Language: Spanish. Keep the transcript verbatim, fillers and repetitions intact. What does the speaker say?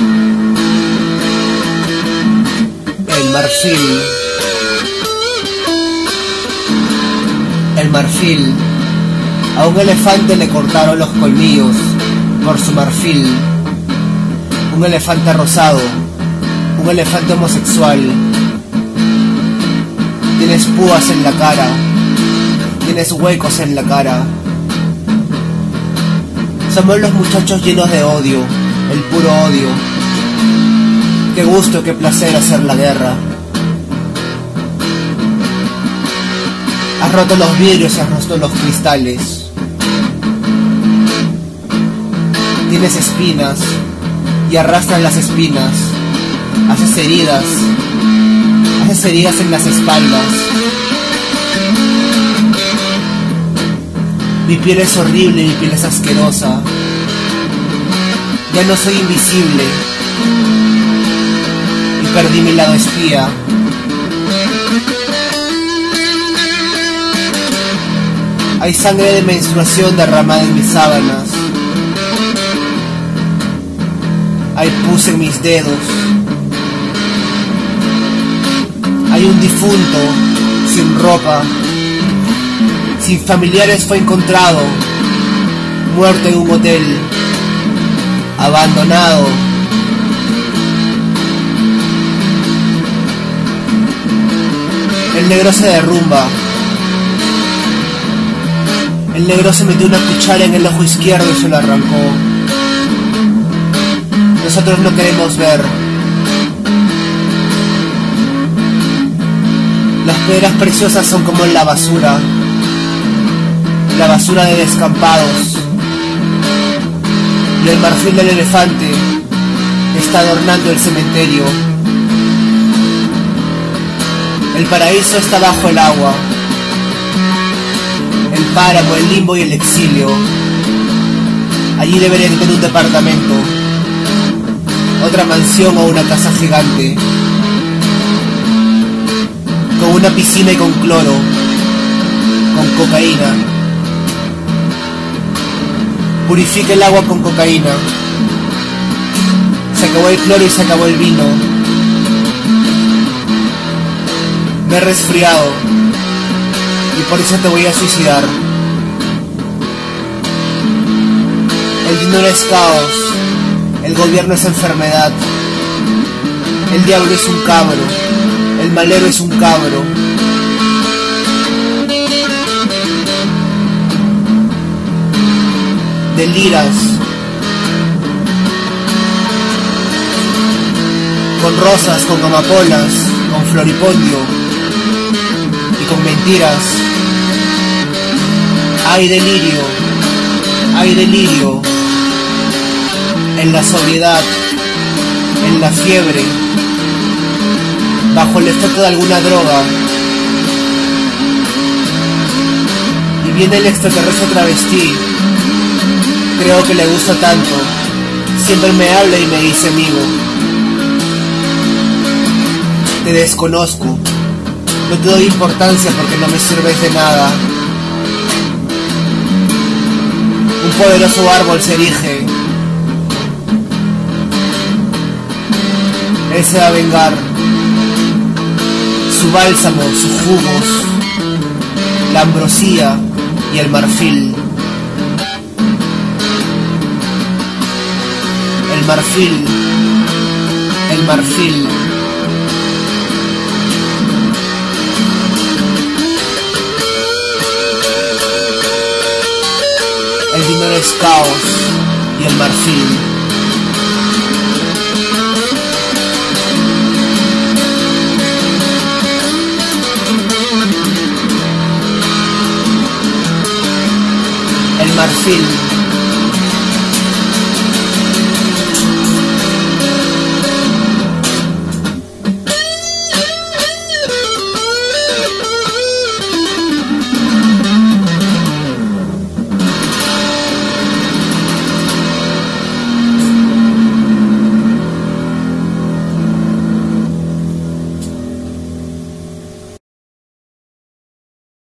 El marfil. El marfil. A un elefante le cortaron los colmillos por su marfil. Un elefante rosado, un elefante homosexual. Tienes púas en la cara, tienes huecos en la cara. Somos los muchachos llenos de odio, el puro odio. Qué gusto, qué placer hacer la guerra. Has roto los vidrios y has roto los cristales. Tienes espinas y arrastras las espinas. Haces heridas. Haces heridas en las espaldas. Mi piel es horrible, mi piel es asquerosa. Ya no soy invisible. Y perdí mi lado espía. Hay sangre de menstruación derramada en mis sábanas. Hay pus en mis dedos. Hay un difunto sin ropa, sin familiares, fue encontrado muerto en un hotel, abandonado. El negro se derrumba. El negro se metió una cuchara en el ojo izquierdo y se lo arrancó. Nosotros no queremos ver. Las piedras preciosas son como la basura. La basura de descampados. Y el marfil del elefante está adornando el cementerio. El paraíso está bajo el agua. El páramo, el limbo y el exilio. Allí debería tener un departamento, otra mansión o una casa gigante, con una piscina y con cloro, con cocaína. Purifica el agua con cocaína. Se acabó el cloro y se acabó el vino. Me he resfriado y por eso te voy a suicidar. El dinero es caos, el gobierno es enfermedad, el diablo es un cabro, el malero es un cabro. Deliras con rosas, con amapolas, con floripondio y con mentiras. Hay delirio, hay delirio en la sobriedad, en la fiebre, bajo el efecto de alguna droga. Y viene el extraterrestre travesti. Creo que le gusta tanto. Siempre me habla y me dice amigo. Te desconozco. No te doy importancia porque no me sirves de nada. Un poderoso árbol se erige. Él se va a vengar. Su bálsamo, sus jugos, la ambrosía y el marfil. El marfil, el marfil. El dinero es caos y el marfil. El marfil.